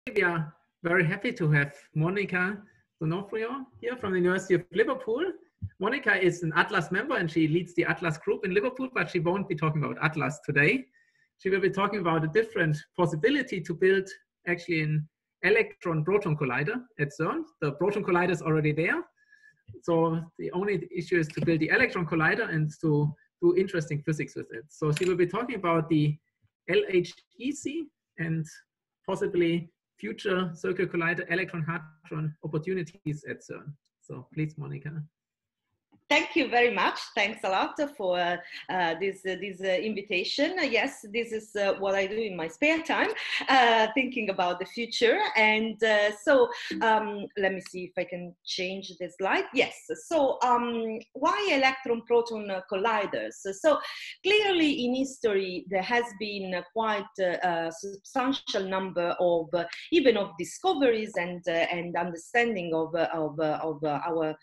We are very happy to have Monica D'Onofrio here from the University of Liverpool. Monica is an Atlas member and she leads the Atlas group in Liverpool, but she won't be talking about Atlas today. She will be talking about a different possibility to build actually an electron-proton collider at CERN. The proton collider is already there. So the only issue is to build the electron collider and to do interesting physics with it. So she will be talking about the LHEC and possibly future circular collider electron-hadron opportunities at CERN. So please, Monica. Thank you very much. Thanks a lot for this invitation. Yes, this is what I do in my spare time, thinking about the future. And let me see if I can change the slide. Yes, so why electron-proton colliders? So clearly in history, there has been quite a substantial number of even of discoveries and understanding of our,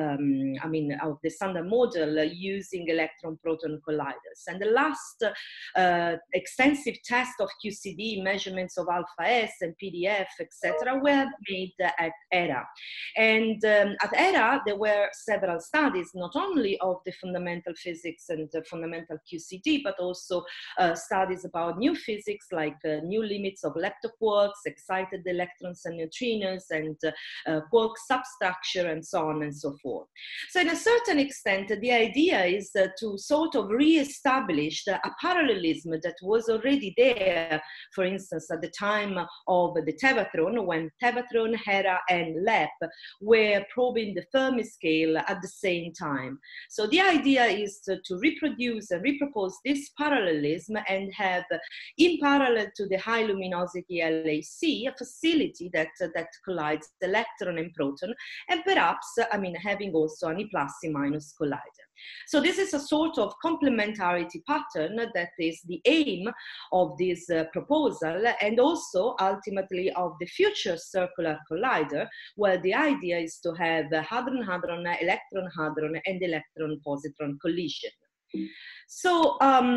of the standard model using electron-proton colliders. And the last extensive test of QCD, measurements of alpha S and PDF, etc., were made at ERA. And at ERA, there were several studies, not only of the fundamental physics and the fundamental QCD, but also studies about new physics, like new limits of leptoquarks, excited electrons and neutrinos, and quark substructure, and so on and so forth. So in a certain extent, the idea is to sort of re-establish a parallelism that was already there, for instance, at the time of the Tevatron, when Tevatron, Hera, and LEP were probing the Fermi scale at the same time. So the idea is to reproduce and repropose this parallelism and have, in parallel to the high luminosity LHC, a facility that collides electron and proton, and perhaps, having also an E plus E minus collider. So this is a sort of complementarity pattern that is the aim of this proposal, and also ultimately of the future circular collider, where the idea is to have hadron-hadron, electron-hadron, and electron-positron collision. So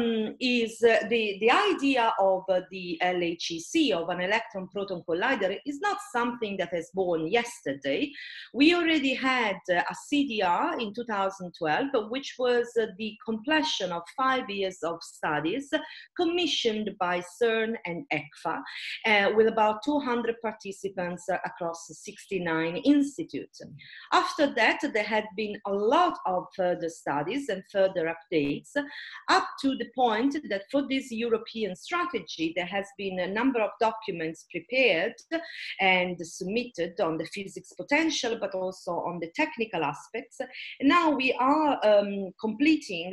the idea of the LHEC, of an electron-proton collider, is not something that has born yesterday. We already had a CDR in 2012, which was the completion of 5 years of studies commissioned by CERN and ECFA, with about 200 participants across 69 institutes. After that, there had been a lot of further studies and further updates, up to the point that for this European strategy, there has been a number of documents prepared and submitted on the physics potential, but also on the technical aspects. And now we are completing,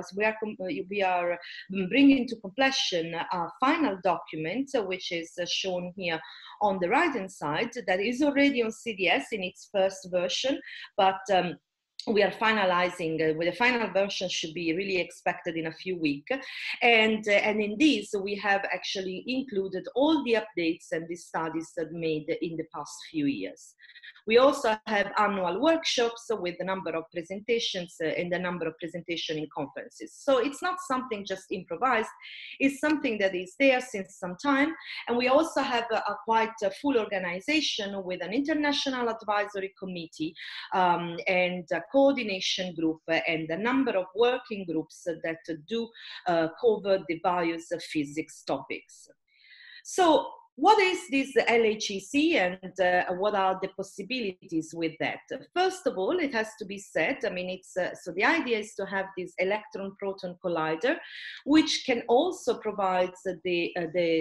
we are bringing to completion a final document, which is shown here on the right-hand side, that is already on CDS in its first version, but we are finalizing, with the final version should be really expected in a few weeks. And in this, we have actually included all the updates and the studies that made in the past few years. We also have annual workshops with a number of presentations and a number of presentation in conferences. So it's not something just improvised, it's something that is there since some time. And we also have a quite full organization with an international advisory committee and a coordination group and a number of working groups that do cover the various physics topics. So what is this LHEC and what are the possibilities with that? First of all, it has to be said, so the idea is to have this electron-proton collider, which can also provide the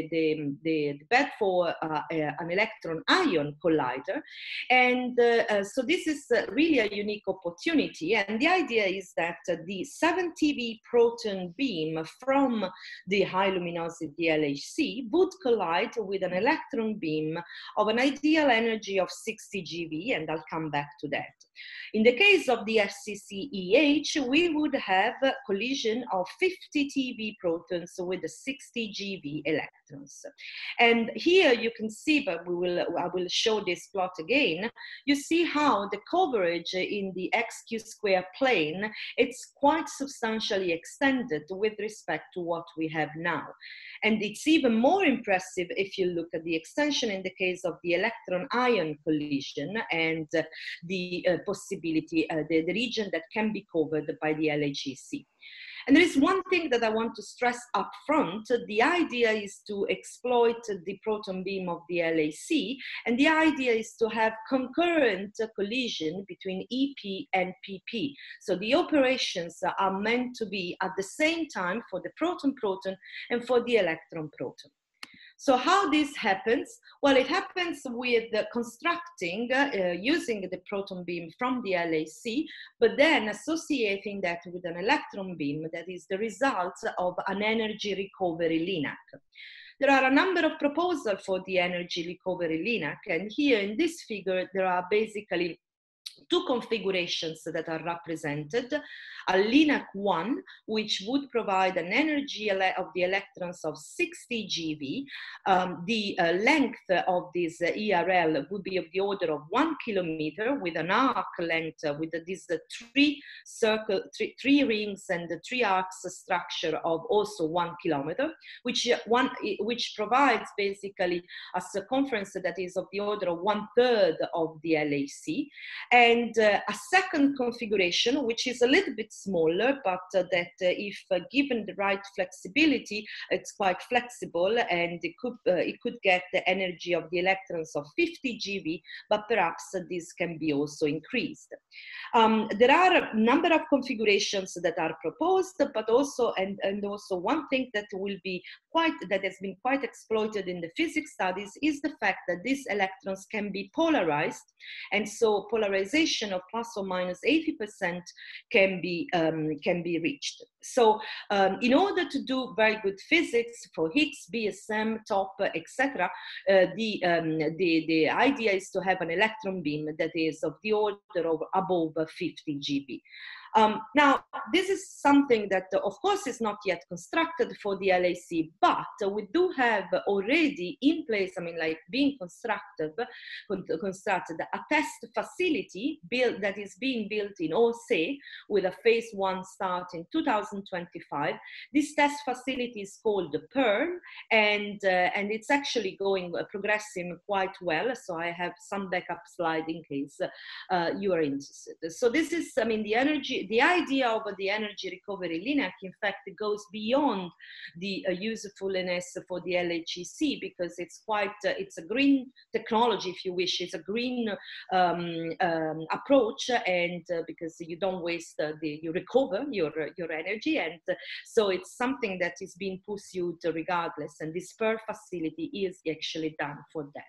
bed for an electron-ion collider. And so this is really a unique opportunity. And the idea is that the 7 TeV proton beam from the high luminosity LHC would collide with an electron beam of an ideal energy of 60 GeV, and I'll come back to that. In the case of the FCC-EH, we would have a collision of 50 TeV protons with a 60 GeV electron. electrons. And here you can see, but I will show this plot again. You see how the coverage in the xq square plane, it's quite substantially extended with respect to what we have now. And it's even more impressive if you look at the extension in the case of the electron-ion collision and the possibility, the region that can be covered by the LHEC. And there is one thing that I want to stress up front. The idea is to exploit the proton beam of the LHC, and the idea is to have concurrent collision between EP and PP. So the operations are meant to be at the same time for the proton-proton and for the electron-proton. So how this happens? Well, it happens with constructing, using the proton beam from the LHC, but then associating that with an electron beam that is the result of an energy recovery LINAC. There are a number of proposals for the energy recovery LINAC, and here in this figure, there are basically two configurations that are represented. A LINAC 1, which would provide an energy of the electrons of 60 GeV. The length of this ERL would be of the order of 1 kilometer with an arc length with these three rings and the 3 arcs structure of also 1 kilometer, which provides basically a circumference that is of the order of 1/3 of the LHC. And a second configuration, which is a little bit smaller, but that if given the right flexibility, it's quite flexible, and it could get the energy of the electrons of 50 GeV, but perhaps this can be also increased. There are a number of configurations that are proposed, but also, and also one thing that has been quite exploited in the physics studies is the fact that these electrons can be polarized, and so polarization of plus or minus 80% can be reached. So in order to do very good physics for Higgs, BSM, TOP, etc., the idea is to have an electron beam that is of the order of above 50 GeV. Now, this is something that, of course, is not yet constructed for the LHC, but we do have already in place, I mean, like being constructed a test facility that is being built in OSE with a phase 1 start in 2025. This test facility is called the PEARL, and it's actually progressing quite well. So I have some backup slide in case you are interested. So this is, I mean, the idea of the energy recovery LINAC, in fact, goes beyond the usefulness for the LHEC, because it's a green technology, if you wish. It's a green approach, and because you don't waste, you recover your energy, and so it's something that is being pursued regardless, and this PEARL facility is actually done for that.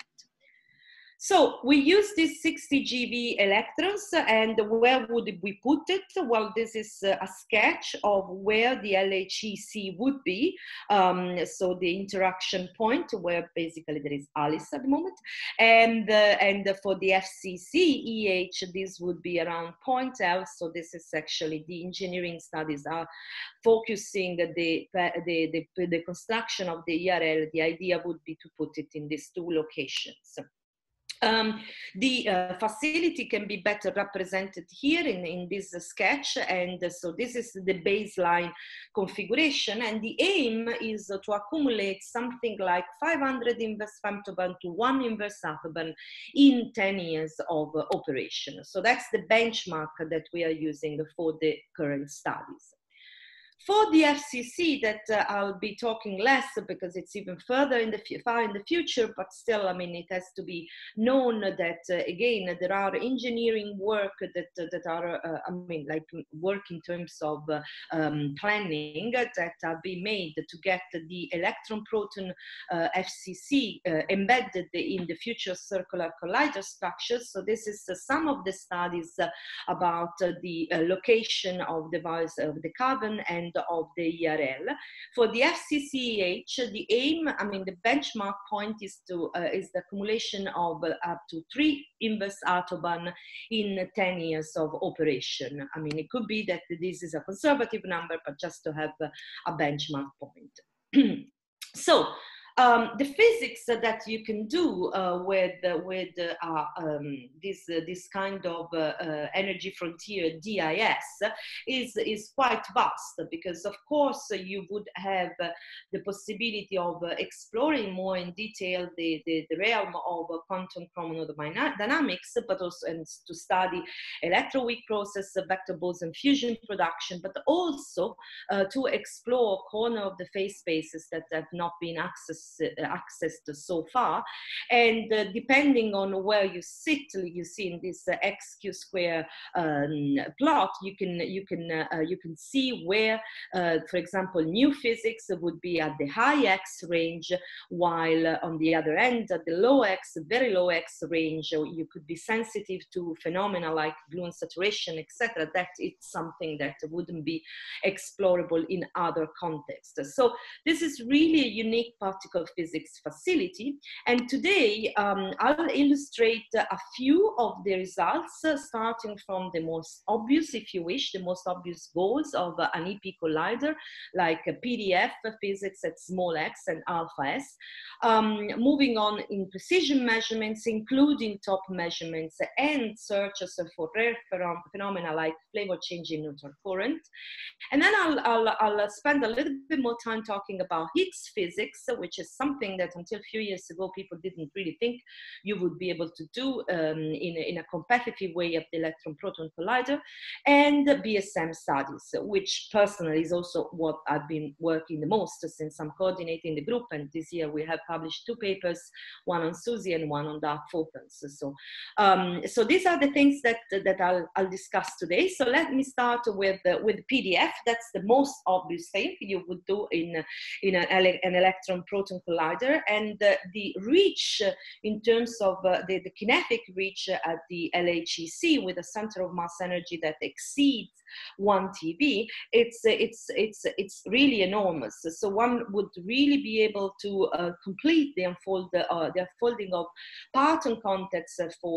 So we use these 60 GeV electrons, and where would we put it? Well, this is a sketch of where the LHEC would be. So the interaction point where basically there is ALICE at the moment. And for the FCC EH, this would be around point L. So this is actually the engineering studies are focusing the construction of the ERL. The idea would be to put it in these two locations. The facility can be better represented here in this sketch, and so this is the baseline configuration, and the aim is to accumulate something like 500 inverse femtobarn to 1 inverse attobarn in 10 years of operation. So that's the benchmark that we are using for the current studies. For the FCC, that I'll be talking less because it's even further far in the future, but still, I mean, it has to be known that, again, there are engineering work that are, I mean, like work in terms of planning that are being made to get the electron-proton FCC embedded in the future circular collider structures. So this is some of the studies about the location of the carbon and of the ERL. For the FCCEH, the aim, I mean, the benchmark point is the accumulation of up to 3 inverse attobarn in 10 years of operation. I mean, it could be that this is a conservative number, but just to have a benchmark point. So, The physics that you can do with this kind of energy frontier DIS is quite vast, because of course you would have the possibility of exploring more in detail the realm of quantum chromodynamics, but also to study electroweak process, vector boson fusion production, but also to explore corner of the phase spaces that have not been accessed so far. And depending on where you sit, you see in this XQ square plot, you can see where, for example, new physics would be at the high X range, while on the other end, at the low X, very low X range, you could be sensitive to phenomena like gluon saturation, etc. That it's something that wouldn't be explorable in other contexts. So this is really a unique particle physics facility. And today, I'll illustrate a few of the results, starting from the most obvious, if you wish, the most obvious goals of an EP collider, like PDF physics at small x and alpha s. Moving on in precision measurements, including top measurements and searches for rare phenomena like flavor change in neutral current. And then I'll spend a little bit more time talking about Higgs physics, which is something that until a few years ago, people didn't really think you would be able to do in a competitive way at the electron-proton collider, and BSM studies, which personally is also what I've been working the most since I'm coordinating the group. And this year we have published 2 papers, one on SUSY and one on dark photons. So these are the things that I'll discuss today. So let me start with PDF. That's the most obvious thing you would do in an electron-proton collider, and the reach in terms of the kinetic reach at the LHEC with a center of mass energy that exceeds 1 TeV, it's really enormous. So one would really be able to complete the unfolding of parton contexts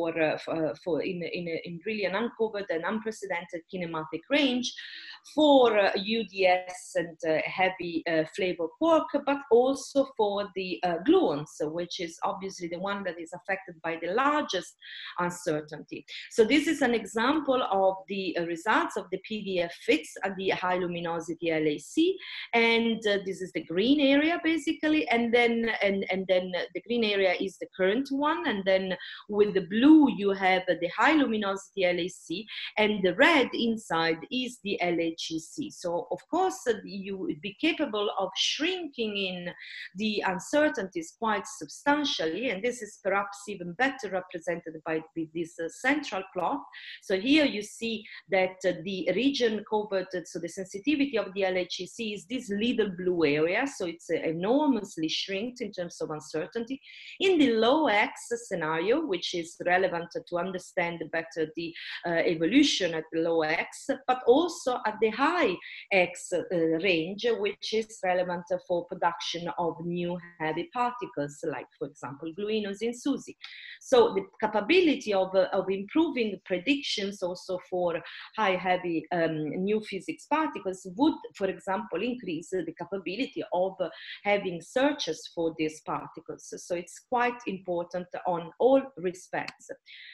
in really an uncovered and unprecedented kinematic range for UDS and heavy flavor quark, but also for the gluons, which is obviously the one that is affected by the largest uncertainty. So this is an example of the results of the PDF fits at the high luminosity LHC, and this is the green area basically, and then the green area is the current one, and then with the blue you have the high luminosity LHC, and the red inside is the LHEC. So of course you would be capable of shrinking in the uncertainties quite substantially, and this is perhaps even better represented by this central plot. So here you see that the region covered, so the sensitivity of the LHEC is this little blue area, so it's enormously shrinked in terms of uncertainty. In the low X scenario, which is relevant to understand better the evolution at the low X, but also at the high X range, which is relevant for production of new heavy particles, like, for example, gluinos in SUSY. So the capability of improving predictions also for high heavy new physics particles would, for example, increase the capability of having searches for these particles. So it's quite important on all respects.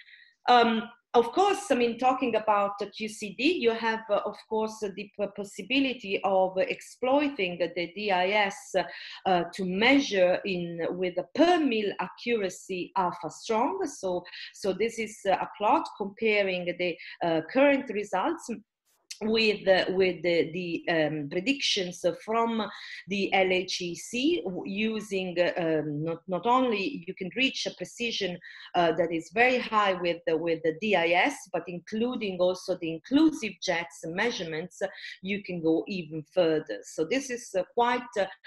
Of course, I mean, talking about QCD, you have, of course, the possibility of exploiting the DIS to measure with a per mil accuracy alpha strong. So this is a plot comparing the current results with the predictions from the LHEC, using not only you can reach a precision that is very high with the DIS, but including also the inclusive jets measurements, you can go even further. So this is quite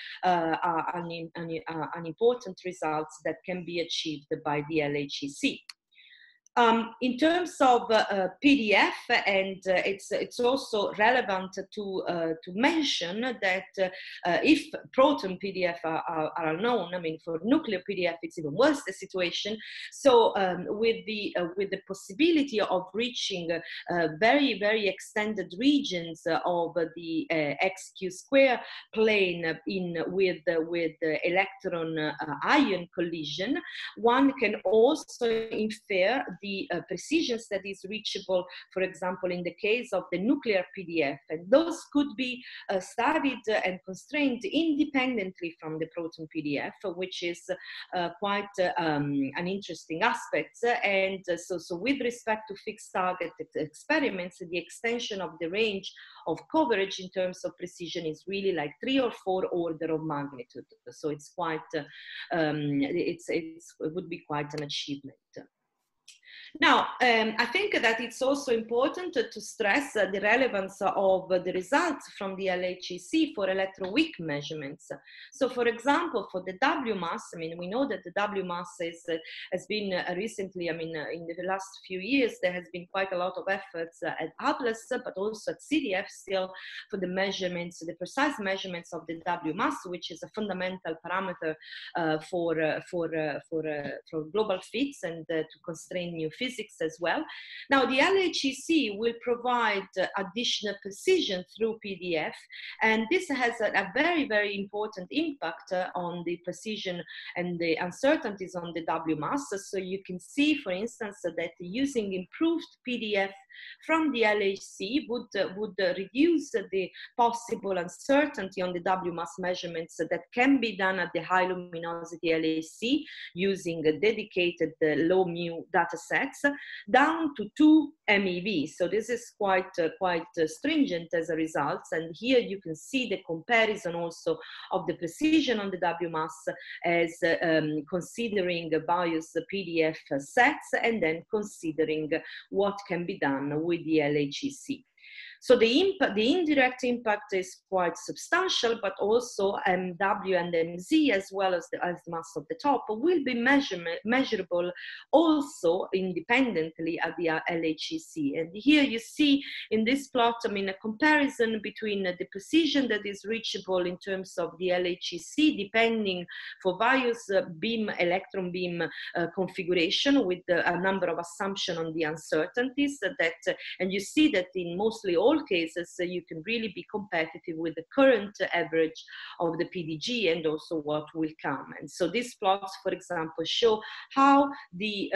an important result that can be achieved by the LHEC. In terms of PDF, and it's also relevant to mention that if proton PDF are unknown, I mean, for nuclear PDF, it's even worse the situation. So with the possibility of reaching very, very extended regions of the XQ square plane with electron ion collision, one can also infer the precisions that is reachable, for example, in the case of the nuclear PDF. And those could be studied and constrained independently from the proton PDF, which is quite an interesting aspect. And so with respect to fixed target experiments, the extension of the range of coverage in terms of precision is really like 3 or 4 order of magnitude. So it's quite, it would be quite an achievement. Now, I think that it's also important to stress the relevance of the results from the LHEC for electroweak measurements. So, for example, for the WMASS, I mean, we know that the WMASS has been recently, I mean, in the last few years, there has been quite a lot of efforts at ATLAS, but also at CDF still for the measurements, the precise measurements of the WMASS, which is a fundamental parameter for global fits and to constrain new physics as well. Now, the LHEC will provide additional precision through PDF, and this has a very, very important impact on the precision and the uncertainties on the WMASS. So you can see, for instance, that using improved PDF from the LHC would reduce the possible uncertainty on the WMASS measurements that can be done at the high luminosity LHC using dedicated low mu data sets down to 2 MeV. So this is quite stringent as a result. And here you can see the comparison also of the precision on the WMASS as considering various PDF sets and then considering what can be done with the LHEC. So the indirect impact is quite substantial, but also MW and MZ, as well as the mass of the top, will be measurable also independently at the LHEC. And here you see in this plot, I mean, a comparison between the precision that is reachable in terms of the LHEC, depending for various electron beam configuration with a number of assumptions on the uncertainties and you see that in mostly all cases, you can really be competitive with the current average of the PDG and also what will come. And so these plots, for example, show how the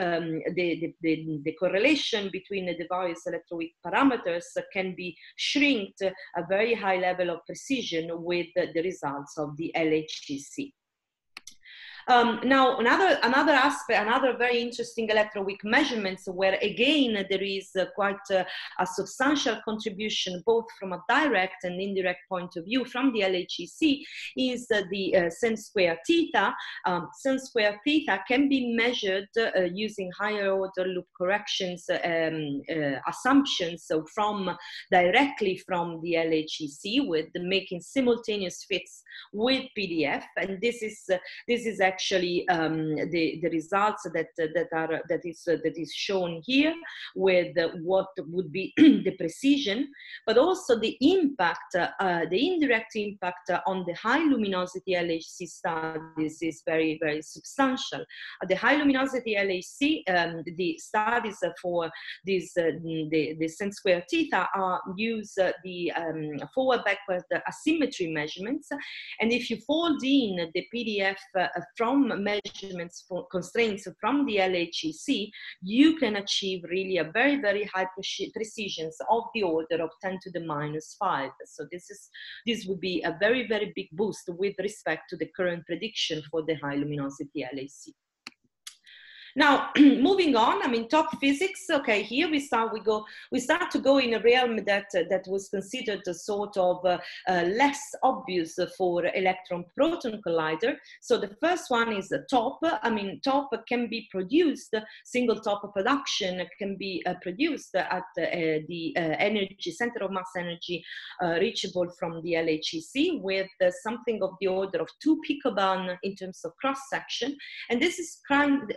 correlation between the various electroweak parameters can be shrinked a very high level of precision with the results of the LHEC. Now, another aspect, another very interesting electroweak measurements where again there is quite a substantial contribution both from a direct and indirect point of view from the LHEC is the sin square theta. Sin square theta can be measured using higher order loop corrections assumptions, so directly from the LHEC with making simultaneous fits with PDF, and this is actually the results that is shown here with what would be the precision, but also the impact, the indirect impact on the high luminosity LHC studies is very, very substantial. At the high luminosity LHC, the studies for this the sin square theta use the forward-backward asymmetry measurements, and if you fold in the PDF from measurements for constraints from the LHEC, you can achieve really a very, very high precisions of the order of 10 to the minus 5. So this would be a very, very big boost with respect to the current prediction for the high luminosity LHC. Now, moving on, I mean, top physics. Okay, here we start to go in a realm that was considered a sort of less obvious for electron-proton collider. So the first one is the TOP. I mean, TOP can be produced, single TOP production can be produced at the energy, center of mass energy reachable from the LHEC with something of the order of 2 picobarn in terms of cross-section. And this is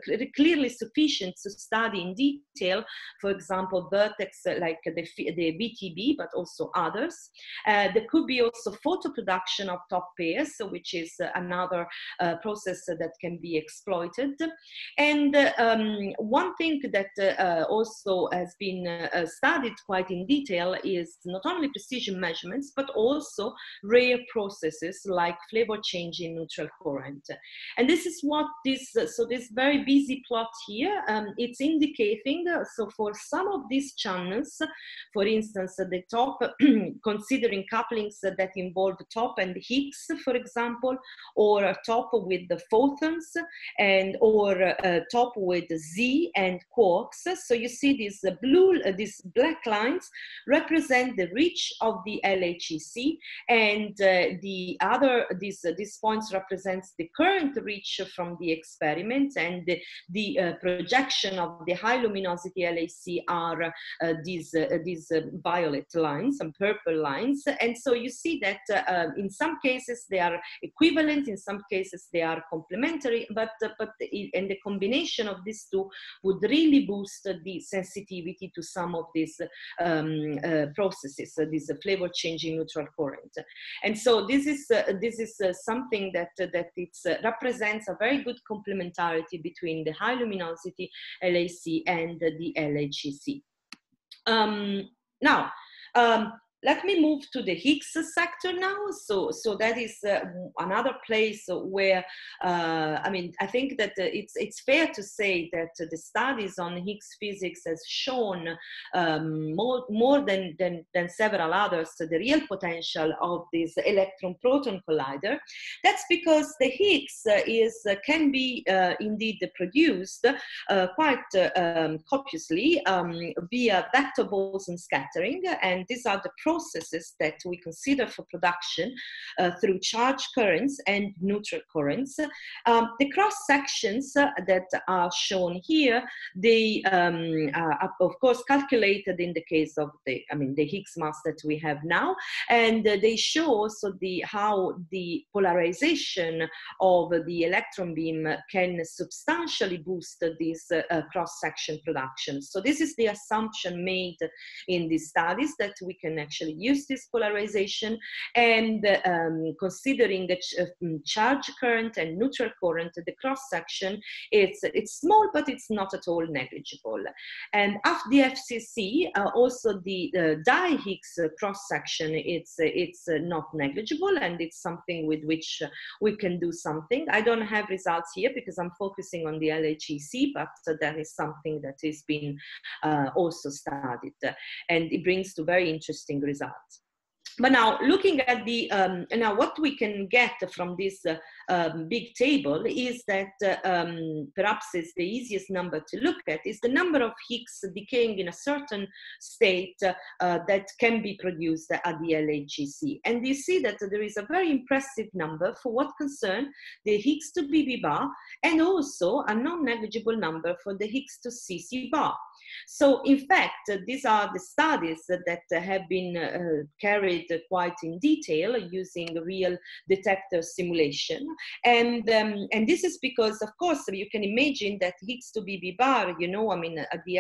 clearly sufficient to study in detail, for example, vertex like the VTB, but also others. There could be also photo production of top pairs, which is another process that can be exploited. And one thing that also has been studied quite in detail is not only precision measurements, but also rare processes like flavor change in neutral current. And this is what so this very busy plot here, it's indicating, so for some of these channels, for instance, the top, considering couplings that involve top and Higgs, for example, or top with the photons, and or top with Z and quarks. So you see these these black lines represent the reach of the LHEC, and the other, these points represents the current reach from the experiment, and the projection of the high luminosity LHC are these violet lines and purple lines. And so you see that in some cases they are equivalent, in some cases they are complementary, but and the combination of these two would really boost the sensitivity to some of these processes, this flavor changing neutral current. And so this is something that it represents a very good complementarity between the high luminosity LHC and the LHEC. Now, let me move to the Higgs sector now. So that is another place where, I mean, I think that it's fair to say that the studies on Higgs physics has shown more than several others the real potential of this electron-proton collider. That's because the Higgs can be indeed produced quite copiously via vector boson scattering, and these are the processes that we consider for production through charge currents and neutral currents. The cross sections that are shown here, they are of course calculated in the case of the Higgs mass that we have now, and they show also how the polarization of the electron beam can substantially boost this cross section production. So this is the assumption made in these studies, that we can actually use this polarization, and considering the charge current and neutral current, the cross section, it's small, but it's not at all negligible. And after the FCC, also the di-Higgs cross section, it's not negligible, and it's something with which we can do something. I don't have results here because I'm focusing on the LHEC, but that is something that is being also studied, and it brings to very interesting results. But now, looking at the now what we can get from this big table is that perhaps is the easiest number to look at is the number of Higgs decaying in a certain state that can be produced at the LHEC. And you see that there is a very impressive number for what concern the Higgs to BB bar, and also a non-negligible number for the Higgs to CC bar. So in fact, these are the studies that have been carried quite in detail using real detector simulation. And this is because, of course, you can imagine that Higgs to BB bar, you know, I mean, at the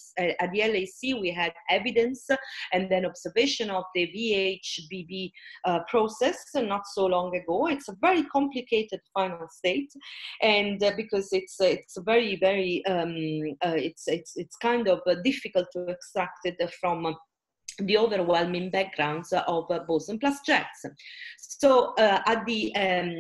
LHC, we had evidence and then observation of the VH-BB process not so long ago. It's a very complicated final state, and because it's very, very, it's kind of difficult to extract it from the overwhelming backgrounds of boson plus jets. So at the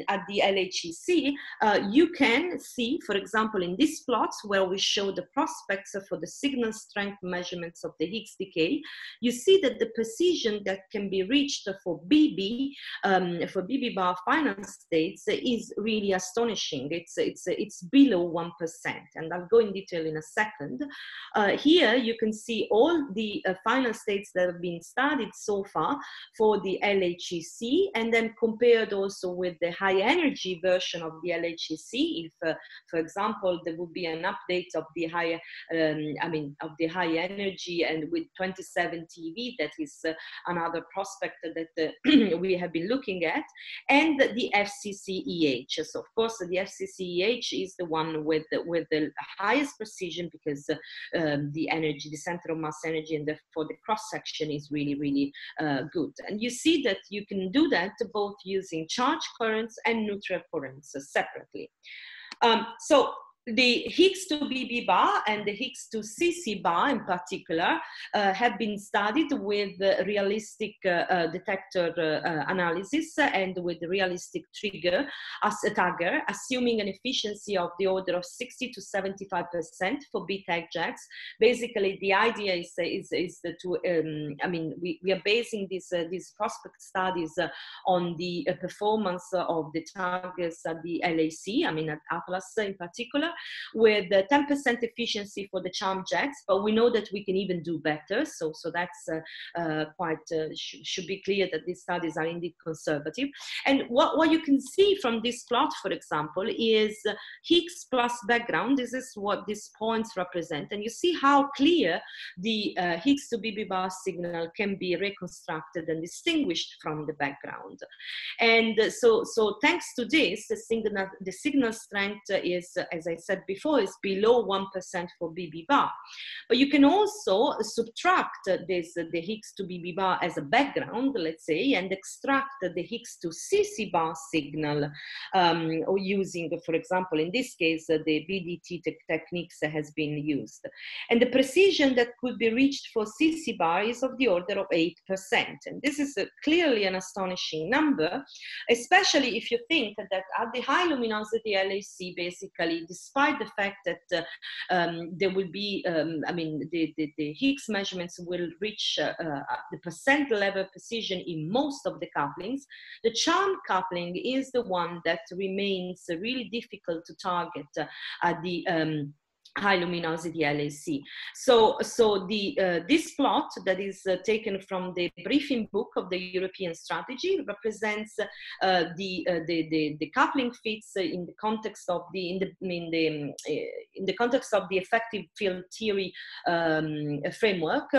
LHEC, you can see, for example, in these plots where we show the prospects for the signal strength measurements of the Higgs decay, you see that the precision that can be reached for BB bar final states is really astonishing. It's below 1%, and I'll go in detail in a second. Here you can see all the final states that that have been studied so far for the LHEC, and then compared also with the high energy version of the LHEC. If, for example, there would be an update of the high, of the high energy, and with 27 TeV, that is another prospect that we have been looking at, and the FCC-EH. So of course, the FCC-EH is the one with the highest precision, because the energy, the center of mass energy, and therefore the cross section is really, really good. And you see that you can do that both using charge currents and neutral currents separately. So the Higgs to BB bar and the Higgs to CC bar in particular have been studied with realistic detector analysis and with realistic trigger as a tagger, assuming an efficiency of the order of 60 to 75% for BTEG jacks. Basically, the idea is we are basing these prospect studies on the performance of the targets at the LHC, at Atlas in particular, with 10% efficiency for the charm jacks, but we know that we can even do better. So that's should be clear that these studies are indeed conservative. And what you can see from this plot, for example, is Higgs plus background. This is what these points represent. And you see how clear the Higgs to BB bar signal can be reconstructed and distinguished from the background. And so thanks to this, the signal strength is, as I said before, is below 1% for BB bar. But you can also subtract the Higgs to BB bar as a background, let's say, and extract the Higgs to CC bar signal, or using, for example, in this case, the BDT techniques has been used. And the precision that could be reached for CC bar is of the order of 8%. And this is clearly an astonishing number, especially if you think that at the high luminosity LHC, basically, despite the fact that there will be, the Higgs measurements will reach the percent level precision in most of the couplings, the charm coupling is the one that remains really difficult to target at the high luminosity LHC. So this plot that is taken from the briefing book of the European strategy represents the coupling fits in the context of in the context of the effective field theory framework.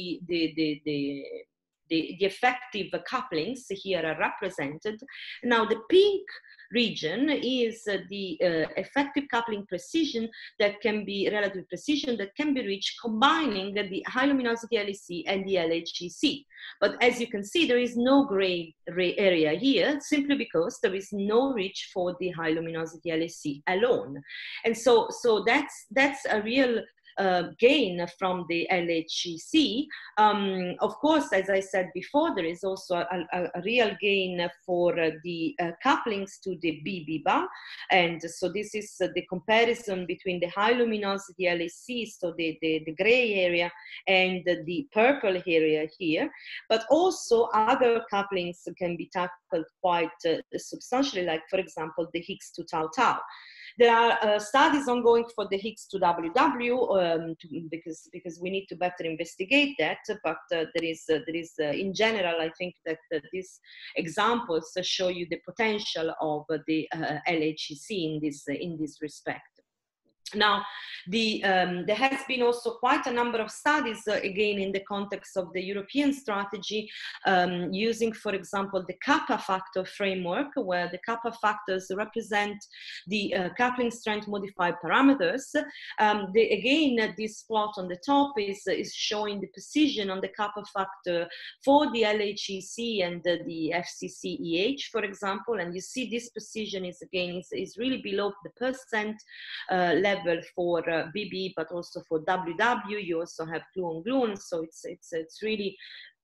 The effective couplings here are represented. Now the pink region is the effective coupling precision that can be relative precision that can be reached combining the high luminosity LHC and the LHEC. But as you can see, there is no gray area here, simply because there is no reach for the high luminosity LHC alone. And so that's a real gain from the LHEC. Of course, as I said before, there is also a real gain for the couplings to the BB bar. And so this is the comparison between the high luminosity LHC, so the gray area, and the purple area here. But also other couplings can be tackled quite substantially, like, for example, the Higgs to tau tau. There are studies ongoing for the Higgs to WW because we need to better investigate that. But there is in general, I think that these examples show you the potential of the LHEC in this respect. Now, there has been also quite a number of studies, again, in the context of the European strategy, using, for example, the kappa factor framework, where the kappa factors represent the coupling strength modified parameters. Again, this plot on the top is showing the precision on the kappa factor for the LHEC and the FCC-EH, for example. And you see this precision is, again, is really below the percent level for BB, but also for WW. You also have gluon, so it's really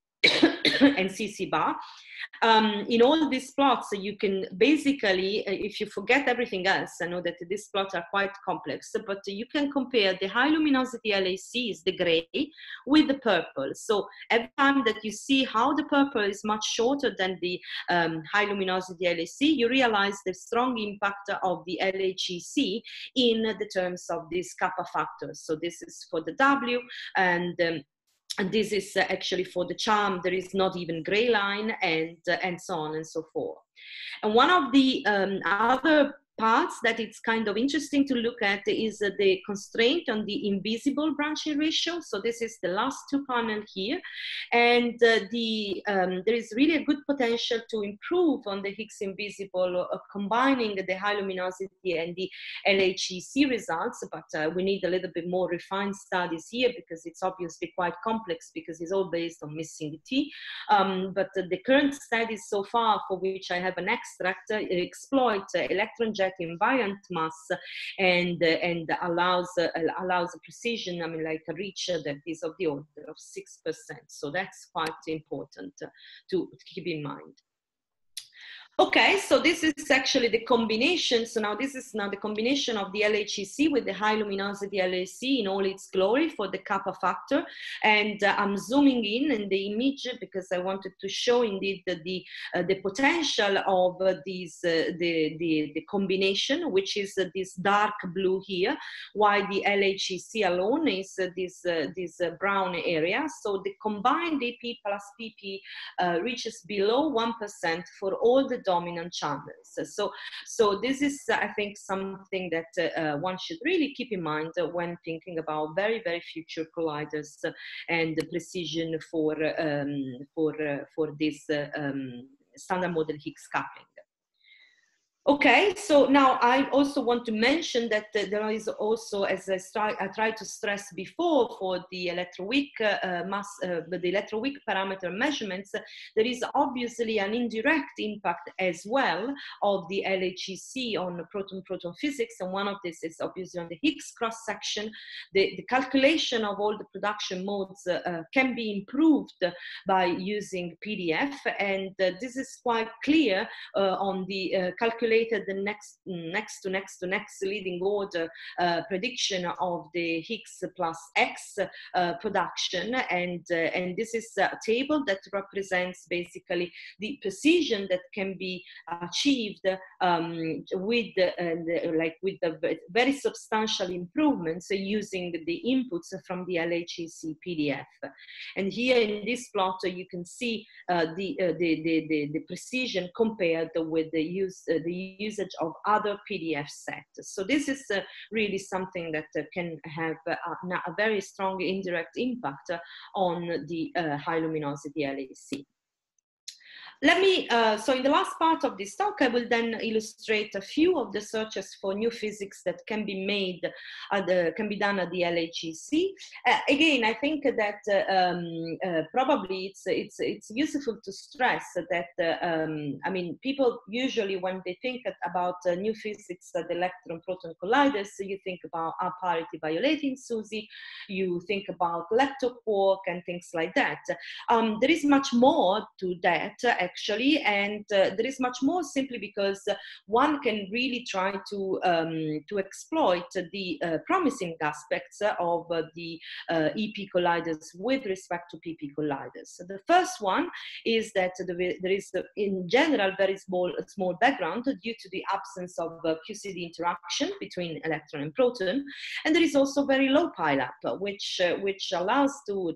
and CC bar. In all these plots, you can basically, if you forget everything else, I know that these plots are quite complex, but you can compare the high luminosity LHC, is the gray, with the purple. So every time that you see how the purple is much shorter than the high luminosity LHC, you realize the strong impact of the LHEC in the terms of these kappa factors. So this is for the W, and And this is actually for the charm, there is not even gray line, and so on and so forth. And one of the other parts that it's kind of interesting to look at is the constraint on the invisible branching ratio. So this is the last two panels here. And there is really a good potential to improve on the Higgs invisible, combining the high luminosity and the LHEC results, but we need a little bit more refined studies here because it's obviously quite complex because it's all based on missing the T. But the current studies so far, for which I have an extract, exploit electron jet invariant mass and allows a precision, I mean, like a reach that is of the order of 6%. So that's quite important to keep in mind. Okay, so this is actually the combination. So now this is now the combination of the LHEC with the high luminosity LHC in all its glory for the kappa factor. And I'm zooming in the image because I wanted to show indeed the potential of the combination, which is this dark blue here, while the LHEC alone is this brown area. So the combined EP plus PP reaches below 1% for all the dominant channels. So this is, I think, something that one should really keep in mind when thinking about very, very future colliders and the precision for this standard model Higgs coupling. Okay, so now I also want to mention that there is also, as I tried to stress before, for the electroweak the electroweak parameter measurements, there is obviously an indirect impact as well of the LHEC on proton-proton physics, and one of this is obviously on the Higgs cross-section. The calculation of all the production modes can be improved by using PDF, and this is quite clear on the calculation the next to next leading order prediction of the Higgs plus X production, and this is a table that represents basically the precision that can be achieved with the very substantial improvements using the inputs from the LHEC PDF. And here in this plot you can see the precision compared with the usage of other PDF sets. So this is really something that can have a very strong indirect impact on the high luminosity LHC. Let me, so in the last part of this talk, I will then illustrate a few of the searches for new physics that can be made, can be done at the LHEC. Again, I think that probably it's useful to stress that, I mean, people usually, when they think about new physics at the electron-proton colliders, you think about R-parity violating SUSY, you think about lepton quark and things like that. There is much more to that, actually, and there is much more simply because one can really try to exploit the promising aspects of the EP colliders with respect to PP colliders. So the first one is that there is, in general, very small background due to the absence of QCD interaction between electron and proton, and there is also very low pileup, which allows to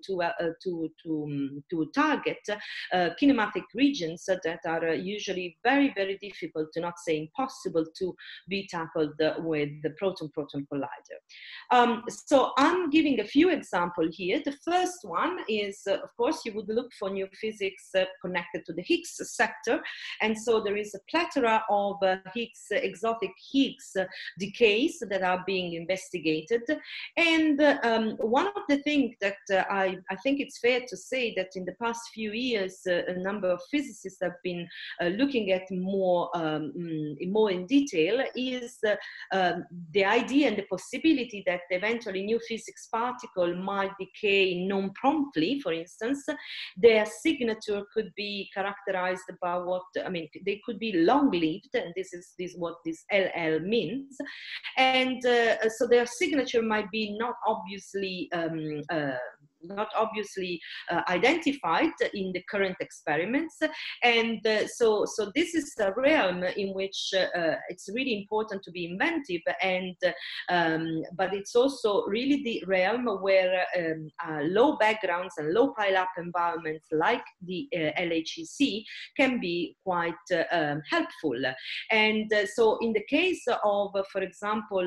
target kinematic regions that are usually very, very difficult, to not say impossible, to be tackled with the proton-proton collider. So I'm giving a few examples here. The first one is, of course, you would look for new physics connected to the Higgs sector. And so there is a plethora of exotic Higgs decays that are being investigated. And one of the things that I think it's fair to say that in the past few years, a number of physicists have been looking at more in detail is the idea and the possibility that eventually new physics particle might decay non-promptly. For instance, their signature could be characterized by what, I mean, they could be long-lived, and this is what this LL means. And so their signature might be not obviously not obviously identified in the current experiments. And so this is a realm in which it's really important to be inventive, and but it's also really the realm where low backgrounds and low pile-up environments like the LHEC can be quite helpful. And so in the case of, for example,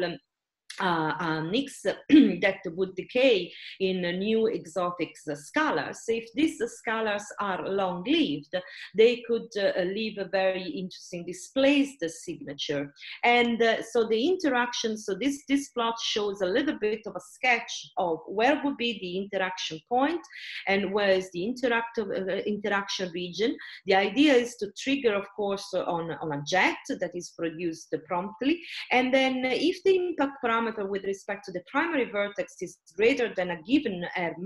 nicks that would decay in new exotic scalars. If these scalars are long-lived, they could leave a very interesting displaced signature. And so the interaction, so this plot shows a little bit of a sketch of where would be the interaction point and where is the interaction region. The idea is to trigger, of course, on a jet that is produced promptly. And then if the impact parameter with respect to the primary vertex is greater than a given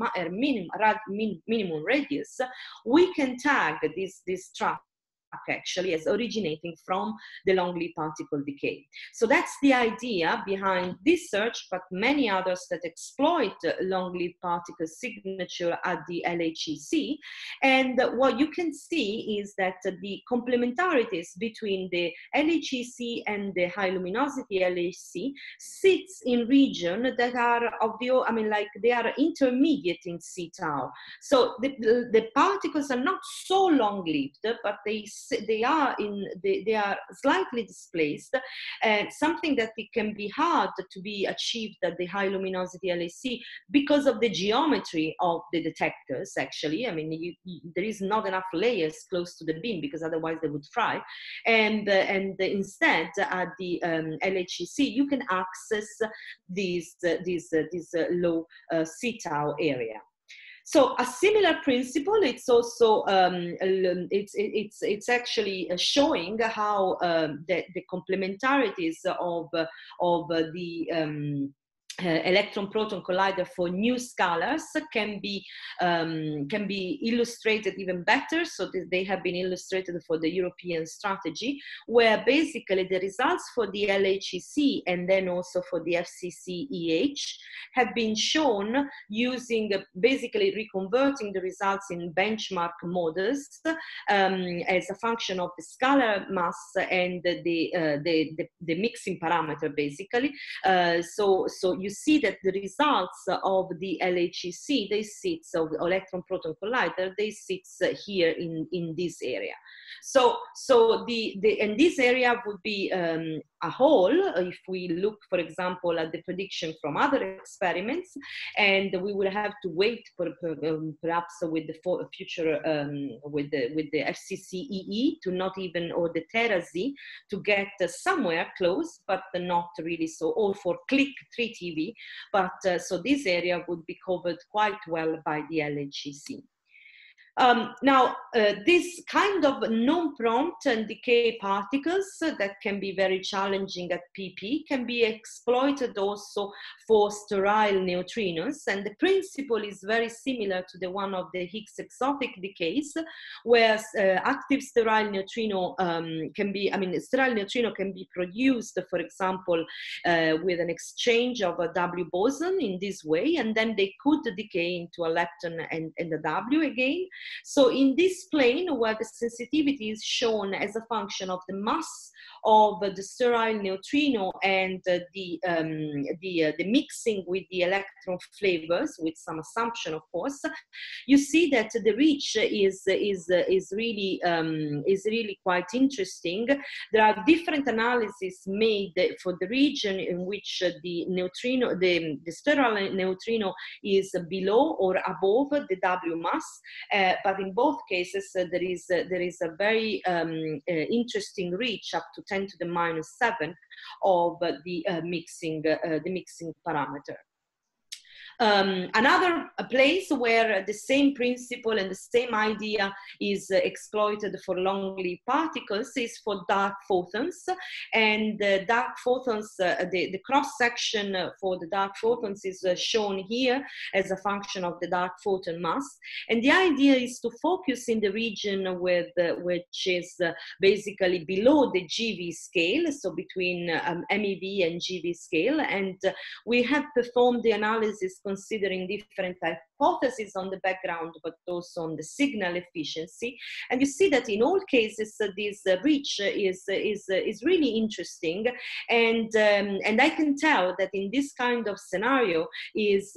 minimum radius, we can tag this track actually as originating from the long-lived particle decay. So that's the idea behind this search, but many others that exploit long-lived particle signature at the LHEC. And what you can see is that the complementarities between the LHEC and the high luminosity LHC sits in region that are of the, I mean, like they are intermediate in C-tau. So the particles are not so long-lived, but they are slightly displaced, and something that it can be hard to be achieved at the high luminosity LHC because of the geometry of the detectors. Actually, I mean, there is not enough layers close to the beam because otherwise they would fry. And instead, at the LHEC, you can access these low C-tau area. So a similar principle, it's also, it's actually showing how the complementarities of the electron-proton collider for new scalars can be illustrated even better. So they have been illustrated for the European strategy, where basically the results for the LHEC and then also for the FCC-EH have been shown using basically reconverting the results in benchmark models as a function of the scalar mass and the mixing parameter, basically. So you see that the results of the LHEC, they sit, so the electron-proton collider, they sit here in this area. So and this area would be a whole if we look, for example, at the prediction from other experiments, and we will have to wait for perhaps with the future with the FCC-EE to not even, or the TeraZ, to get somewhere close, but not really so, or for CLIC 3TV, but so this area would be covered quite well by the LHEC. Now, this kind of non-prompt and decay particles that can be very challenging at PP can be exploited also for sterile neutrinos. And the principle is very similar to the one of the Higgs exotic decays, where active sterile neutrino can be, I mean, sterile neutrino can be produced, for example, with an exchange of a W boson in this way, and then they could decay into a lepton and a W again. So in this plane, where the sensitivity is shown as a function of the mass of the sterile neutrino and the mixing with the electron flavors, with some assumption, of course, you see that the reach is really quite interesting. There are different analyses made for the region in which the neutrino, the sterile neutrino is below or above the W mass, but in both cases there is a very interesting reach up to 10 to the minus 7 of the mixing parameter. Another place where the same principle and the same idea is exploited for long-lived particles is for dark photons. And dark photons, the cross-section for the dark photons is shown here as a function of the dark photon mass. And the idea is to focus in the region with, which is basically below the GV scale, so between MEV and GV scale. And we have performed the analysis considering different hypothesis on the background, but also on the signal efficiency. And you see that in all cases, this reach is really interesting. And I can tell that in this kind of scenario is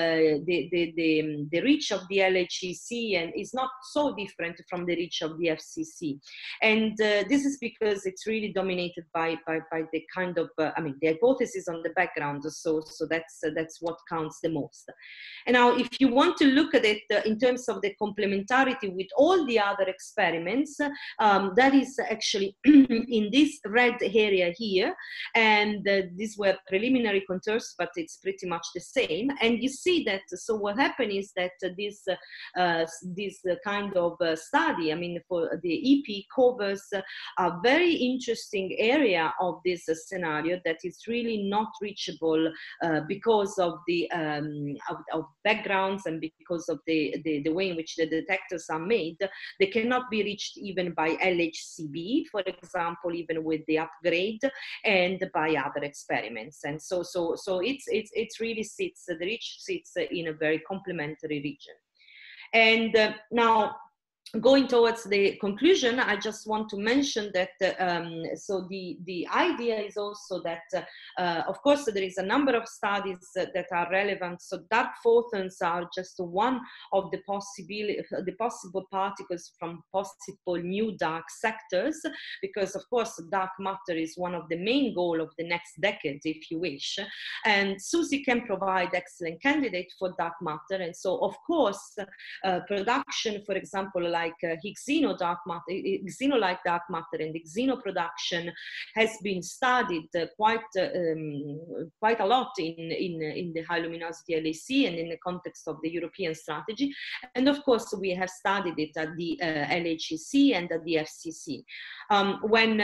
the reach of the LHEC and is not so different from the reach of the FCC. And this is because it's really dominated by the kind of, the hypothesis on the background. So that's what counts the most. And now, if you want to look at it in terms of the complementarity with all the other experiments, that is actually in this red area here. And these were preliminary contours, but it's pretty much the same. And you see that, so what happened is that this kind of study, I mean, for the EP covers a very interesting area of this scenario that is really not reachable because of the of backgrounds and because of the way in which the detectors are made. They cannot be reached even by LHCb, for example, even with the upgrade, and by other experiments. And so it's really sits, the reach sits in a very complementary region. And now, going towards the conclusion, I just want to mention that so the idea is also that of course there is a number of studies that are relevant. So dark photons are just one of the possible particles from possible new dark sectors, because of course dark matter is one of the main goals of the next decade, if you wish. And SUSY can provide excellent candidate for dark matter. And so of course production, for example, like Higgs-Xeno dark matter, Higgs-Xeno-like dark matter, and Higgs-Xeno production has been studied quite a lot in the high luminosity LHC and in the context of the European strategy. And of course, we have studied it at the LHEC and at the FCC. Now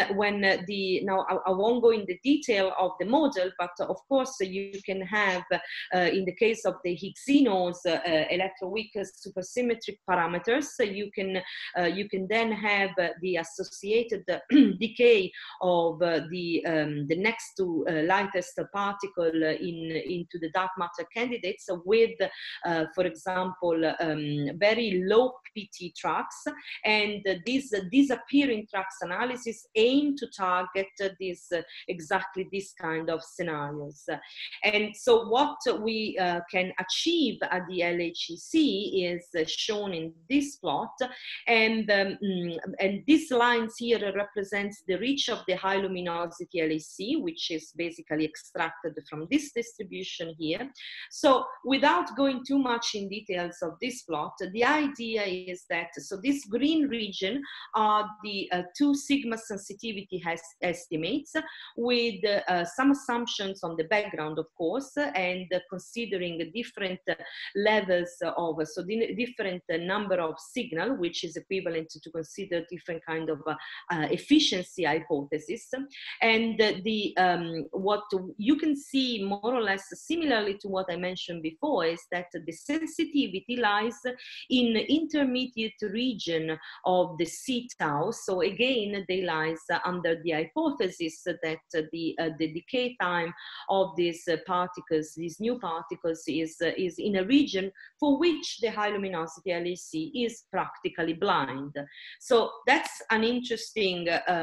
I won't go in the detail of the model, but of course you can have in the case of the Higgs-Xenos electroweak supersymmetric parameters. You can then have the associated decay of the next to lightest particle into the dark matter candidates with, for example, very low PT tracks. And these disappearing tracks analysis aim to target exactly this kind of scenarios. And so what we can achieve at the LHEC is shown in this plot. And these lines here represents the reach of the high luminosity LHC, which is basically extracted from this distribution here. So without going too much in details of this plot, the idea is that, so this green region are the 2 sigma sensitivity estimates with some assumptions on the background, of course, and considering different levels of, so the different number of signal, which is equivalent to consider different kind of efficiency hypothesis. And what you can see more or less similarly to what I mentioned before is that the sensitivity lies in intermediate region of the C-tau. So again, they lies under the hypothesis that the decay time of these particles, these new particles, is in a region for which the high luminosity LHC is practically blind. So that's an interesting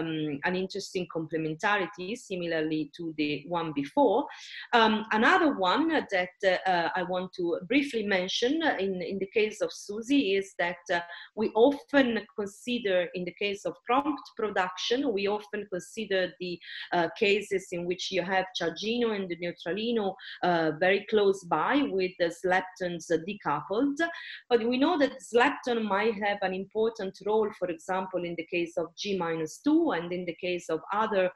complementarity, similarly to the one before. Another one that I want to briefly mention in the case of SUSY is that we often consider, in the case of prompt production, we often consider the cases in which you have chargino and the neutralino very close by with the leptons decoupled. But we know that lepton might have an important role, for example, in the case of G-2 and in the case of other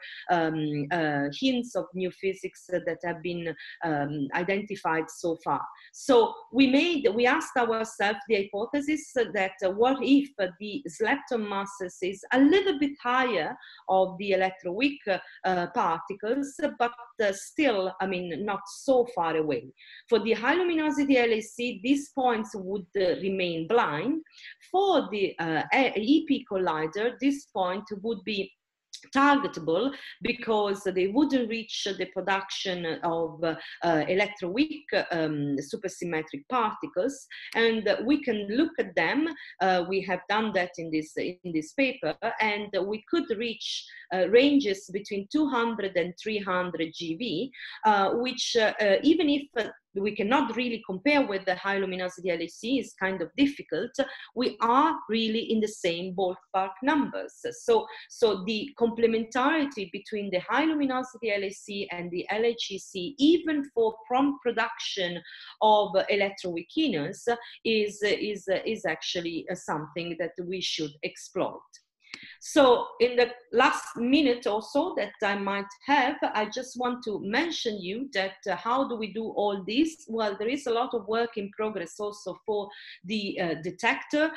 hints of new physics that have been identified so far. So we asked ourselves the hypothesis that what if the lepton masses is a little bit higher of the electroweak particles, but still, I mean, not so far away. For the high luminosity LHC, these points would remain blind. For the EP collider, this point would be targetable because they wouldn't reach the production of electroweak supersymmetric particles, and we can look at them. We have done that in this paper, and we could reach ranges between 200 and 300 GeV, which even if we cannot really compare with the high luminosity LHC, is kind of difficult. We are really in the same ballpark numbers. So the complementarity between the high luminosity LHC and the LHEC, even for prompt production of electroweakeners, is actually something that we should exploit. So in the last minute or so that I might have, I just want to mention you that how do we do all this? Well, there is a lot of work in progress also for the detector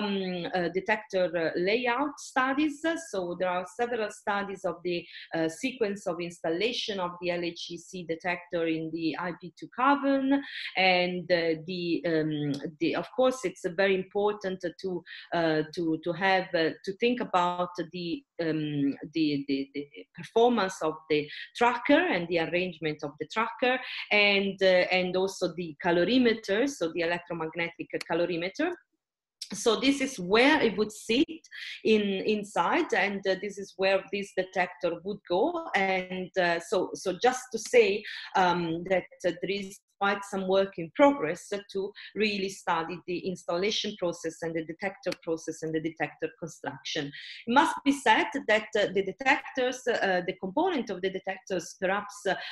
layout studies. So there are several studies of the sequence of installation of the LHEC detector in the IP2 cavern, and of course it's very important to think about the performance of the tracker and the arrangement of the tracker, and also the calorimeter, so the electromagnetic calorimeter. So this is where it would sit inside, and this is where this detector would go. And so just to say that there is quite some work in progress to really study the installation process and the detector process and the detector construction. It must be said that the detectors, the component of the detectors perhaps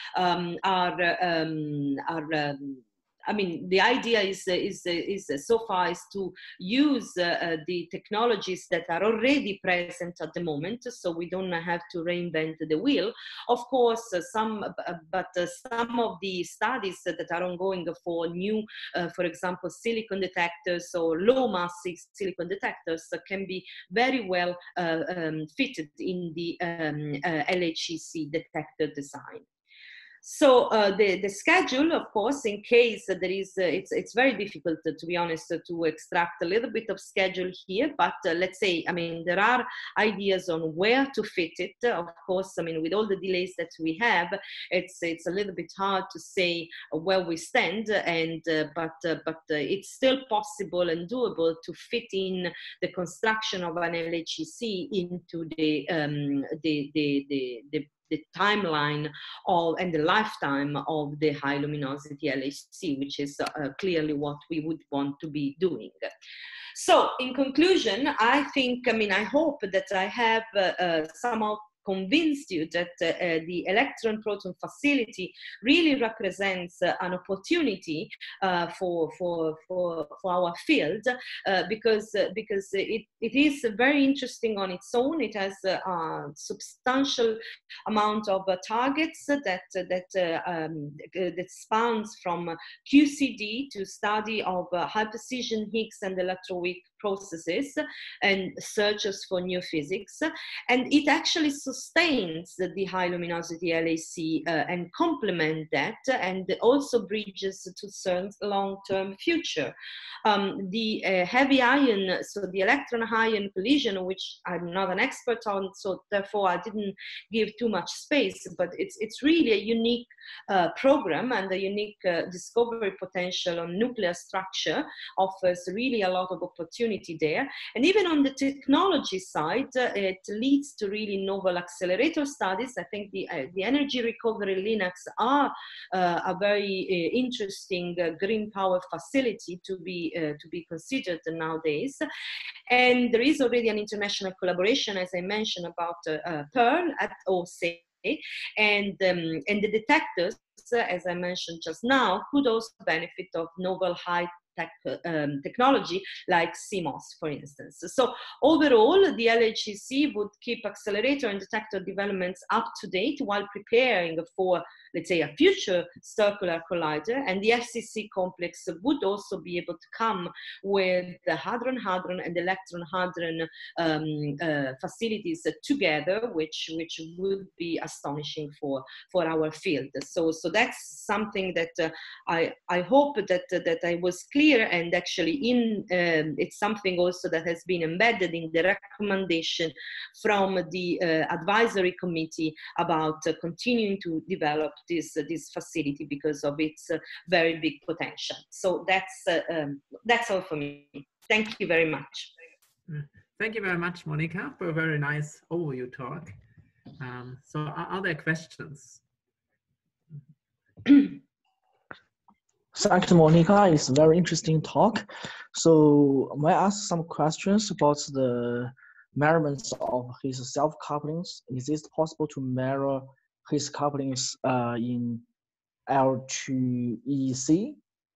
I mean, the idea is so far is to use the technologies that are already present at the moment, so we don't have to reinvent the wheel. Of course, some of the studies that are ongoing for new, for example, silicon detectors or low mass silicon detectors can be very well fitted in the LHEC detector design. So the schedule, of course, in case there is, it's very difficult, to be honest, to extract a little bit of schedule here. But let's say, I mean, there are ideas on where to fit it. Of course, I mean, with all the delays that we have, it's a little bit hard to say where we stand. And but it's still possible and doable to fit in the construction of an LHEC into the timeline and the lifetime of the high luminosity LHC, which is clearly what we would want to be doing. So in conclusion, I think, I mean, I hope that I have somehow convinced you that the electron proton facility really represents an opportunity for our field, because it is very interesting on its own. It has a substantial amount of targets that spans from QCD to study of high precision Higgs and electroweak processes and searches for new physics, and it actually sustains the high luminosity LHC and complement that, and also bridges to CERN's long-term future. The heavy ion, so the electron ion collision, which I'm not an expert on, so therefore I didn't give too much space, but it's really a unique program, and a unique discovery potential on nuclear structure offers really a lot of opportunity there. And even on the technology side, it leads to really novel accelerator studies. I think the energy recovery LINACs are a very interesting green power facility to be considered nowadays. And there is already an international collaboration, as I mentioned, about Pearl at OSE. And the detectors, as I mentioned just now, could also benefit of novel high technology like CMOS, for instance. So overall, the LHEC would keep accelerator and detector developments up to date while preparing for, let's say, a future circular collider, and the FCC complex would also be able to come with the hadron-hadron and electron-hadron facilities together, which would be astonishing for our field. So that's something that I hope that I was clear clear, and actually it's something also that has been embedded in the recommendation from the advisory committee about continuing to develop this facility because of its very big potential. So that's all for me. Thank you very much. Thank you very much, Monica, for a very nice overview talk. So are there questions? Thanks, Monica. It's a very interesting talk. So may I ask some questions about the measurements of his self-couplings? Is it possible to measure his couplings in L2EC?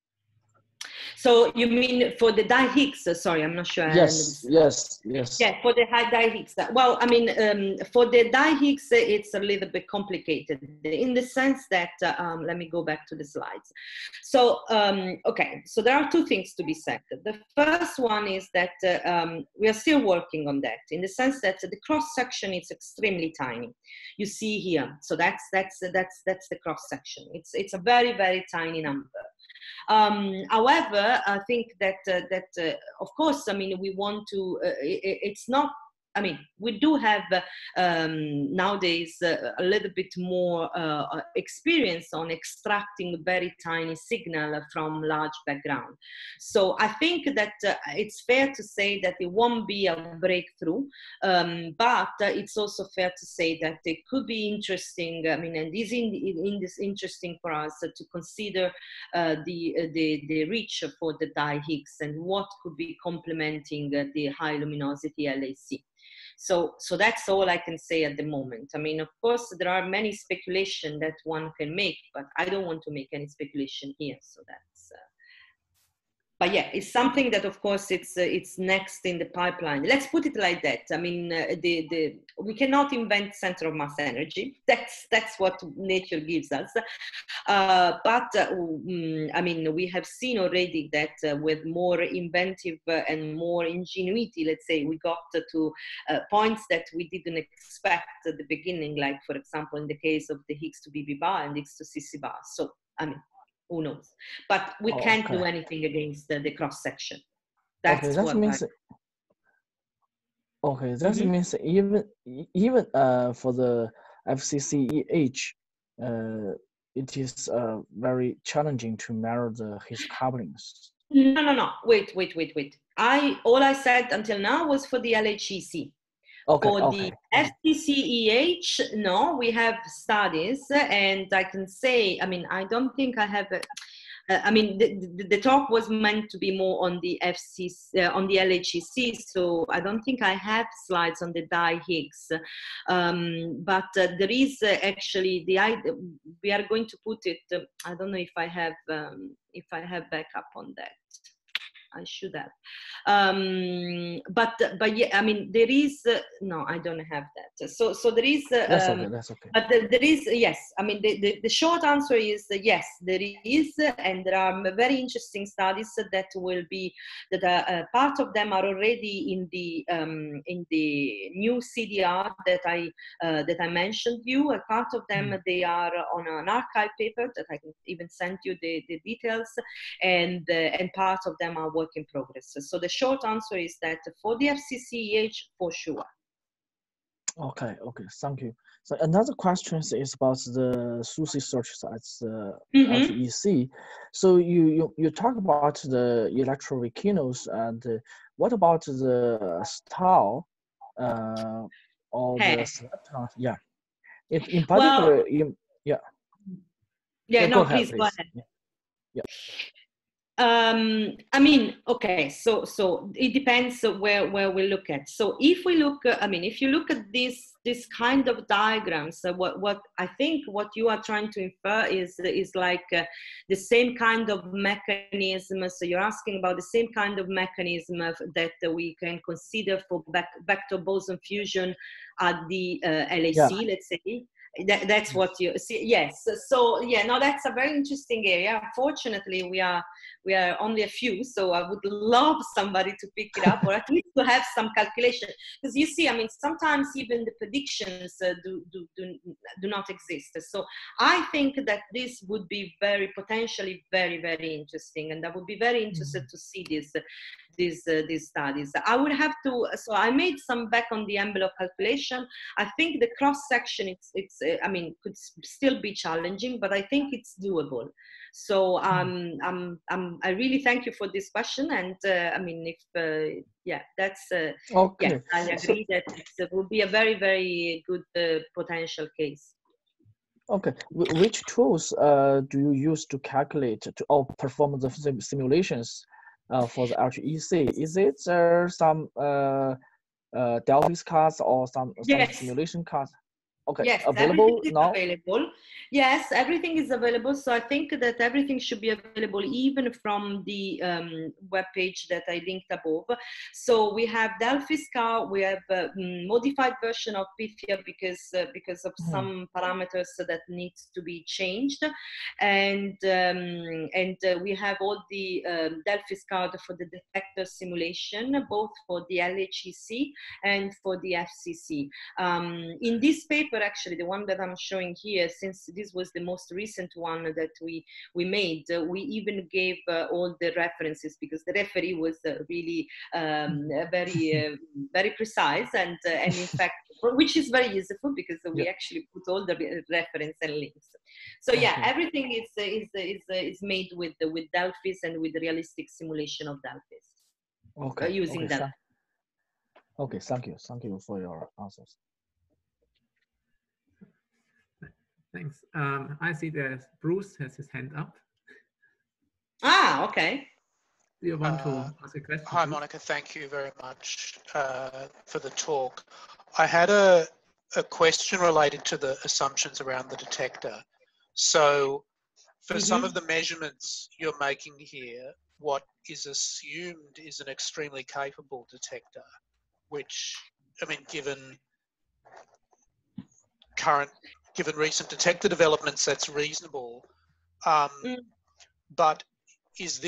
So you mean for the di-Higgs? Sorry, I'm not sure. Yes. Yeah, for the high di-Higgs. Well, I mean, for the di-Higgs, it's a little bit complicated in the sense that, let me go back to the slides. So, okay, so there are two things to be said. The first one is that we are still working on that in the sense that the cross-section is extremely tiny. You see here, so that's the cross-section. It's a very, very tiny number. However, I think that of course, I mean, we want to. It's not. I mean, we do have nowadays a little bit more experience on extracting very tiny signal from large background. So I think that it's fair to say that it won't be a breakthrough, but it's also fair to say that it could be interesting. I mean, and this interesting for us to consider the reach for the di-Higgs and what could be complementing the high luminosity LHC. So that's all I can say at the moment. I mean, of course, there are many speculation that one can make, but I don't want to make any speculation here. So that's, but yeah, it's something that, of course, it's next in the pipeline. Let's put it like that. I mean, we cannot invent center of mass energy. That's what nature gives us. But I mean, we have seen already that with more inventive and more ingenuity, let's say, we got to points that we didn't expect at the beginning, like, for example, in the case of the Higgs to BB bar and Higgs to CC bar. So, I mean, who knows? But we can't do anything against the cross section. That's what means. Okay, that means even for the FCCEH, it is very challenging to measure his couplings. No. Wait. All I said until now was for the LHEC. For the FCCEH, no, we have studies, and I can say, I mean, I don't think I have. I mean, the talk was meant to be more on the on the LHEC, so I don't think I have slides on the di-Higgs. But there is actually we are going to put it. I don't know if I have backup on that. I should have, but yeah, I mean, there is no, I don't have that. So there is. That's okay. But there is, yes. I mean, the short answer is yes, there is, and there are very interesting studies that will be part of them are already in the new CDR that I mentioned you. A part of them they are on an archive paper that I can even send you the details, and part of them are work in progress. So the short answer is that for the FCCEH, for sure. Okay, thank you. So another question is about the SUSY searches at the LTEC. So you talk about the electrovolcanoes, and what about the STAR or the Sleptron? Yeah, in particular, no, please go ahead. Yeah. I mean, okay, so it depends where we look at. So if we look, I mean, if you look at this kind of diagrams, what I think what you are trying to infer is like the same kind of mechanism. So you're asking about the same kind of mechanism that we can consider for vector boson fusion at the LHC, let's say. That's what you see. Yes. So yeah, no, that's a very interesting area. Fortunately, we are only a few, so I would love somebody to pick it up, or at least to have some calculation. Because you see, I mean, sometimes even the predictions do not exist. So I think that this would be potentially very, very interesting, and I would be very interested to see these studies. I would have to. So I made some back on the envelope calculation. I think the cross section, I mean, could still be challenging, but I think it's doable. So I really thank you for this question, and I mean, if yeah, that's okay. Yeah, I agree that it will be a very, very good potential case. Okay, which tools do you use to calculate or perform the simulations for the LHEC? Is it some Delphi's cards or some simulation cards? Okay, yes, available now? Available. Yes, everything is available. So I think that everything should be available even from the web page that I linked above. So we have Delphi-SCAR, we have a modified version of Pythia because of some parameters that needs to be changed, and we have all the Delphi-SCAR for the detector simulation, both for the LHEC and for the FCC. In this paper, actually, the one that I'm showing here, since this was the most recent one that we made, we even gave all the references, because the referee was really very very precise, and in fact, which is very useful, because we actually put all the reference and links. So yeah, everything is made with Delphis and with realistic simulation of Delphis. Okay. Using that. Okay, thank you for your answers. Thanks. I see that Bruce has his hand up. Ah, okay. Do you want to ask a question? Hi, Monica. Thank you very much for the talk. I had a question related to the assumptions around the detector. So for some of the measurements you're making here, what is assumed is an extremely capable detector, which, I mean, given recent detector developments, that's reasonable. But is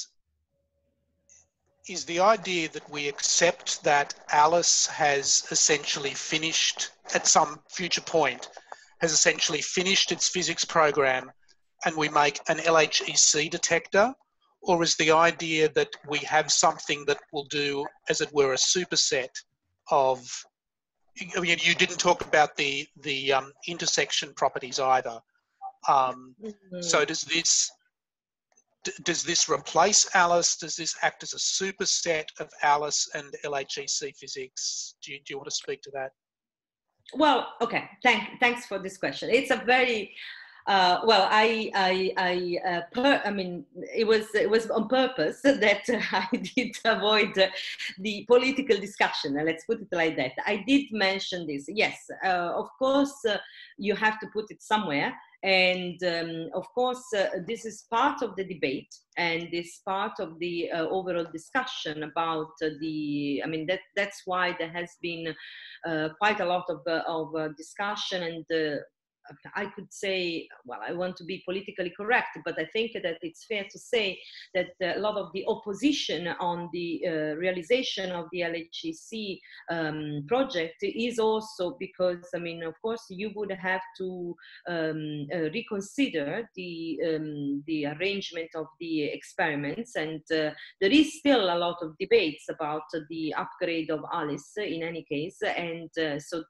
the idea that we accept that Alice has essentially finished, at some future point, has essentially finished its physics program, and we make an LHEC detector? Or is the idea that we have something that will do, as it were, a superset of, I mean, you didn't talk about the intersection properties either. So does this replace Alice? Does this act as a superset of Alice and LHEC physics? Do you want to speak to that? Well, okay. Thanks for this question. It's a very well, I mean, it was on purpose that I did avoid the political discussion. Let's put it like that. I did mention this. Yes, of course, you have to put it somewhere. And of course, this is part of the debate, and this part of the overall discussion about I mean, that's why there has been quite a lot of discussion, and I could say, well, I want to be politically correct, but I think that it's fair to say that a lot of the opposition on the realization of the LHEC project is also because, I mean, of course, you would have to reconsider the arrangement of the experiments, and there is still a lot of debates about the upgrade of Alice in any case, and so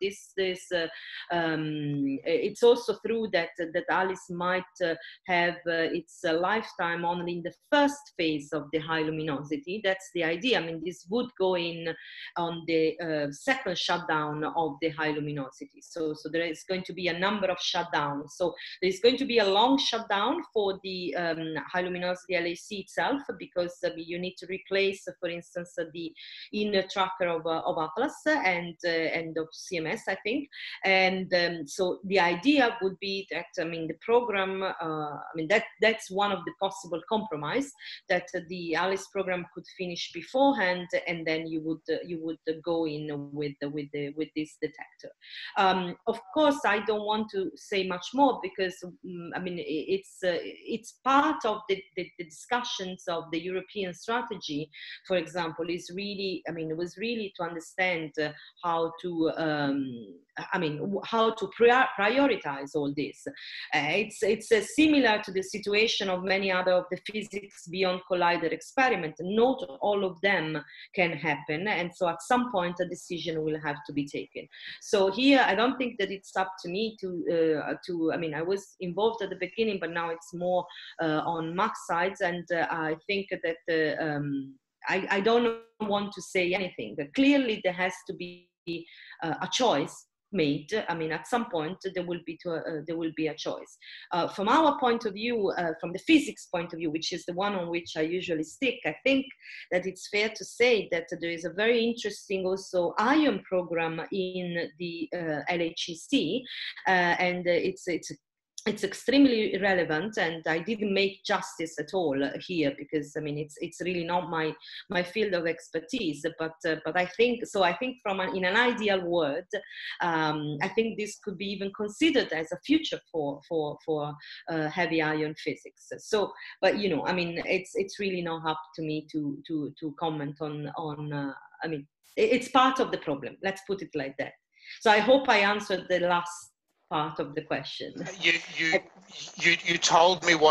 it's also true that Alice might have its lifetime only in the first phase of the high luminosity. That's the idea. I mean, this would go in on the second shutdown of the high luminosity. So there is going to be a number of shutdowns. So there is going to be a long shutdown for the high luminosity LHC itself, because you need to replace, for instance, the inner tracker of Atlas and of CMS, I think. And so the idea idea would be that, I mean, the program, I mean, that's one of the possible compromise, that the ALICE program could finish beforehand, and then you would go in with this detector. Of course, I don't want to say much more because I mean, it's part of the discussions of the European strategy. For example, is really, I mean, it was really to understand how to I mean, how to prioritize all this. It's similar to the situation of many other of the physics beyond collider experiment. Not all of them can happen, and so at some point a decision will have to be taken. So here, I don't think that it's up to me to I mean, I was involved at the beginning, but now it's more on Max sides, and I think that I don't want to say anything. But clearly, there has to be a choice made. I mean, at some point there will be a choice. From our point of view, from the physics point of view, which is the one on which I usually stick, I think that it's fair to say that there is a very interesting also ion program in the LHEC, and it's extremely relevant, and I didn't make justice at all here because I mean it's really not my field of expertise. But I think so. I think in an ideal world, I think this could be even considered as a future for heavy ion physics. So, but you know, I mean, it's really not up to me to comment on. I mean, it's part of the problem. Let's put it like that. So I hope I answered the last part of the question. You told me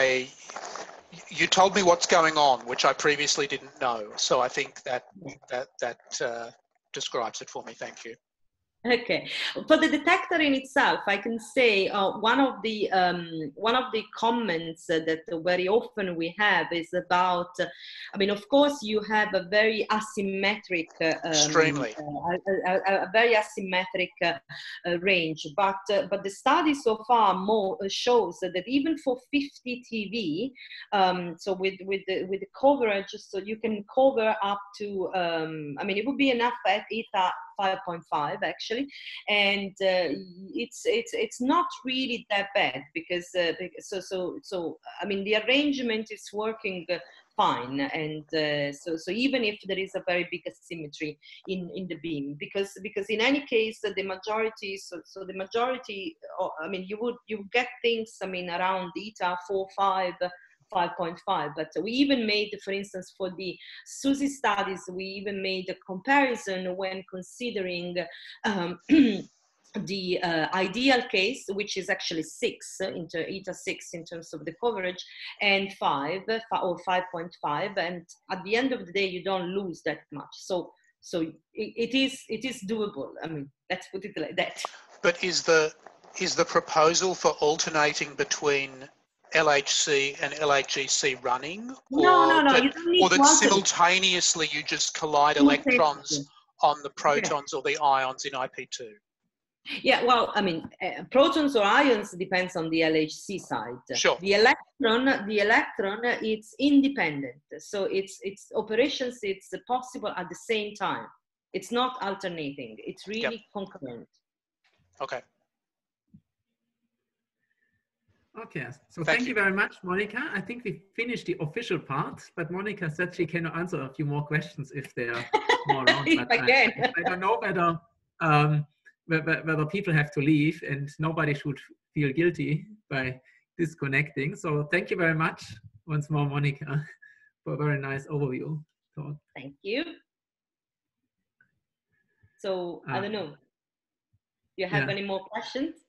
what's going on, which I previously didn't know. So I think that describes it for me. Thank you. Okay, for the detector in itself, I can say one of the comments that very often we have is about. I mean, of course, you have a very asymmetric, extremely, a very asymmetric range. But the study so far shows that even for 50 TV, so with the coverage, so you can cover up to. I mean, it would be enough at ETA 5.5 actually, and it's not really that bad because so I mean the arrangement is working fine, and so even if there is a very big asymmetry in the beam, because in any case the majority so the majority I mean you get things I mean around ETA 5.5, but we even made, for instance, for the SUSY studies, we even made a comparison when considering the ideal case, which is actually 6 into ETA 6 in terms of the coverage, and 5 or 5.5, and at the end of the day, you don't lose that much. So it is doable. I mean, let's put it like that. But is the proposal for alternating between LHC and LHEC running? No. You don't need or that simultaneously you just collide electrons on the protons or the ions in IP2? Yeah, well, I mean, protons or ions depends on the LHC side. Sure. The electron, it's independent. So its operations, it's possible at the same time. It's not alternating. It's really concurrent. Okay. Okay, so thank you very much, Monica. I think we finished the official part, but Monica said she can answer a few more questions if there are more around. If I can. I don't know whether people have to leave, and nobody should feel guilty by disconnecting. So thank you very much once more, Monica, for a very nice overview. Thank you. So I don't know. Do you have any more questions?